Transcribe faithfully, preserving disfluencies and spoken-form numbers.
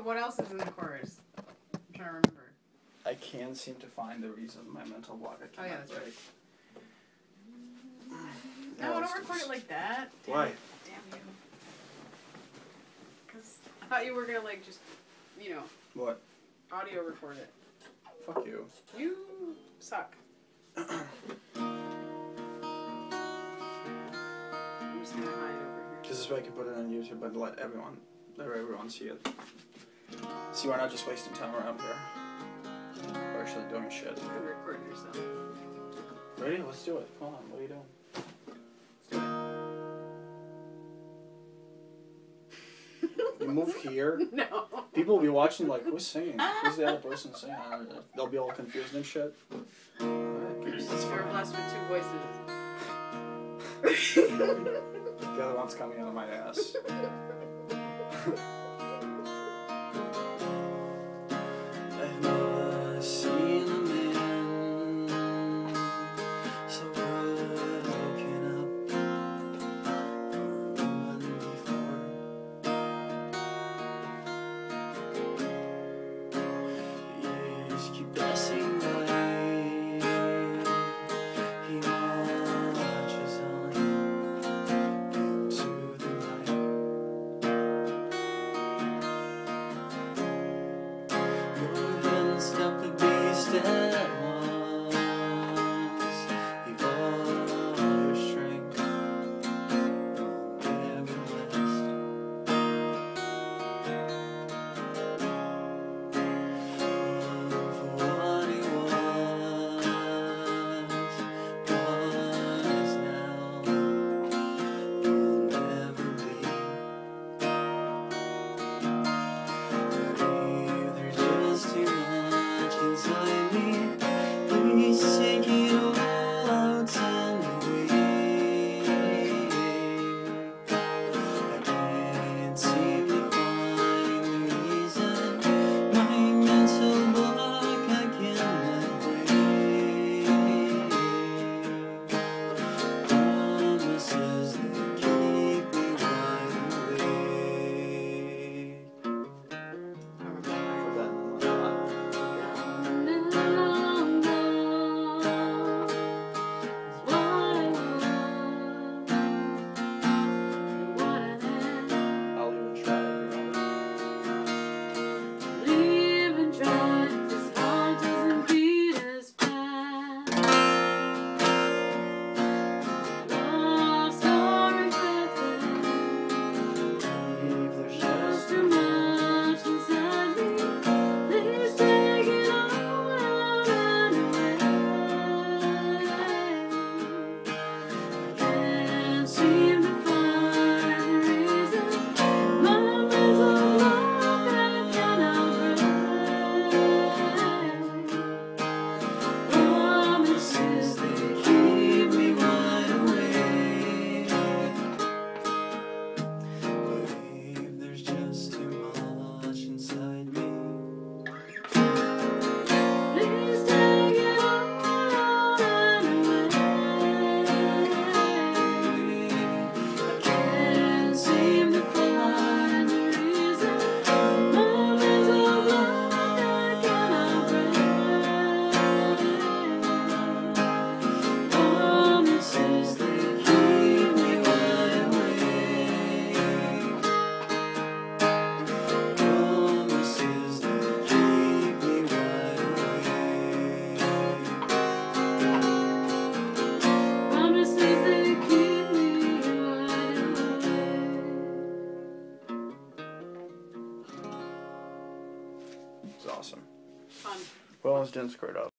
But what else is in the chorus? I'm trying to remember. I can't seem to find the reason my mental block. I Oh yeah, cannot that's right. break. No, don't record it like that. Damn Why? it. Damn you. Because I thought you were going to, like, just, you know, What? audio record it. Fuck you. You suck. I'm just going to hide over here. This is why I can put it on YouTube and let everyone, let everyone see it. See, we're not just wasting time around here. We're actually doing shit. You can record yourself. Ready? Let's do it. Come on. What are you doing? You move here. No. People will be watching like, who's singing? Who's the other person singing? They'll be all confused and shit. It's you're blessed with two voices. The other one's coming out of my ass. I've never seen a man so broken up or a woman before. Years keep passing by. He marches on into the night. More than stop the beast at once. Evolve your strength, never last. For what he was, was now, will never be. Believe there's just too much inside me. Please take it all out and away. I can't seem to find the reason. My mental block I cannot break. Promises that keep me wide awake. Put that in the line. I'll even try it, Believe there's just too much inside me. Please take it all out and away. I can't seem to find the reason. My mental block I cannot break. Promises that keep me wide awake. Believe there's just too much inside me. Please take it all out and away. I can't seem to find the reason. My mental block I cannot break. Promises that keep me wide awake. Promises that keep me wide awake. Promises that keep me wide awake. It's awesome. Fun. Well, it's didn't square it up.